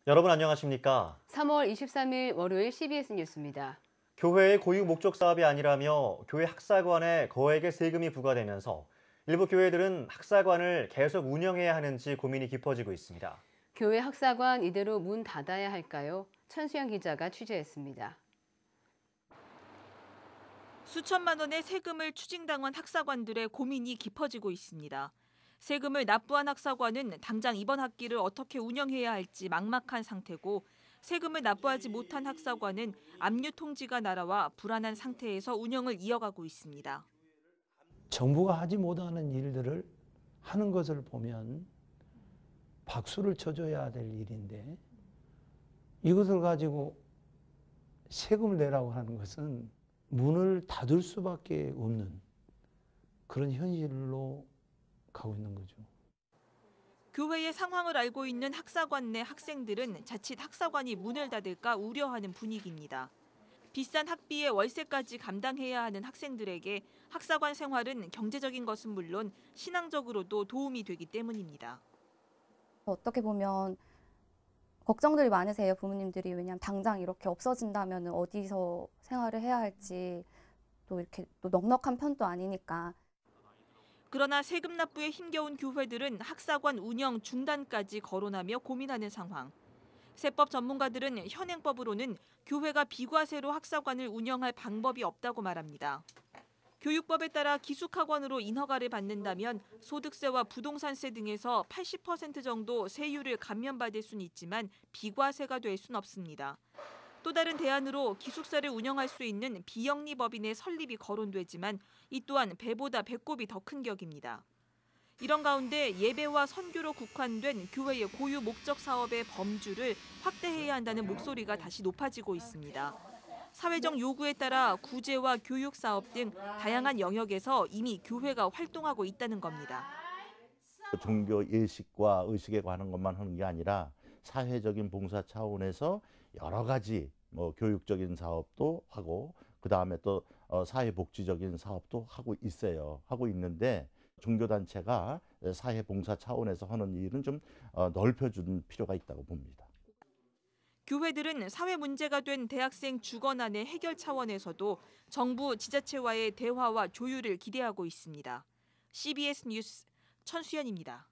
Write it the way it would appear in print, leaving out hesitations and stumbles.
여러분 안녕하십니까? 3월 23일 월요일 CBS 뉴스입니다. 교회의 고유 목적 사업이 아니라며 교회 학사관에 거액의 세금이 부과되면서 일부 교회들은 학사관을 계속 운영해야 하는지 고민이 깊어지고 있습니다. 교회 학사관 이대로 문 닫아야 할까요? 천수영 기자가 취재했습니다. 수천만 원의 세금을 추징당한 학사관들의 고민이 깊어지고 있습니다. 세금을 납부한 학사관은 당장 이번 학기를 어떻게 운영해야 할지 막막한 상태고, 세금을 납부하지 못한 학사관은 압류 통지가 날아와 불안한 상태에서 운영을 이어가고 있습니다. 정부가 하지 못하는 일들을 하는 것을 보면 박수를 쳐줘야 될 일인데, 이것을 가지고 세금을 내라고 하는 것은 문을 닫을 수밖에 없는 그런 현실로 가고 있는 거죠. 교회의 상황을 알고 있는 학사관 내 학생들은 자칫 학사관이 문을 닫을까 우려하는 분위기입니다. 비싼 학비에 월세까지 감당해야 하는 학생들에게 학사관 생활은 경제적인 것은 물론 신앙적으로도 도움이 되기 때문입니다. 어떻게 보면 걱정들이 많으세요, 부모님들이. 왜냐하면 당장 이렇게 없어진다면 어디서 생활을 해야 할지, 또 이렇게 또 넉넉한 편도 아니니까. 그러나 세금 납부에 힘겨운 교회들은 학사관 운영 중단까지 거론하며 고민하는 상황. 세법 전문가들은 현행법으로는 교회가 비과세로 학사관을 운영할 방법이 없다고 말합니다. 교육법에 따라 기숙학원으로 인허가를 받는다면 소득세와 부동산세 등에서 80% 정도 세율을 감면받을 수는 있지만 비과세가 될 수는 없습니다. 또 다른 대안으로 기숙사를 운영할 수 있는 비영리법인의 설립이 거론되지만 이 또한 배보다 배꼽이 더 큰 격입니다. 이런 가운데 예배와 선교로 국한된 교회의 고유 목적 사업의 범주를 확대해야 한다는 목소리가 다시 높아지고 있습니다. 사회적 요구에 따라 구제와 교육 사업 등 다양한 영역에서 이미 교회가 활동하고 있다는 겁니다. 종교 예식과 의식에 관한 것만 하는 게 아니라 사회적인 봉사 차원에서 여러 가지 교육적인 사업도 하고, 그다음에 또 사회복지적인 사업도 하고 있는데, 종교단체가 사회봉사 차원에서 하는 일은 좀 넓혀줄 필요가 있다고 봅니다. 교회들은 사회 문제가 된 대학생 주거난의 해결 차원에서도 정부, 지자체와의 대화와 조율을 기대하고 있습니다. CBS 뉴스 천수연입니다.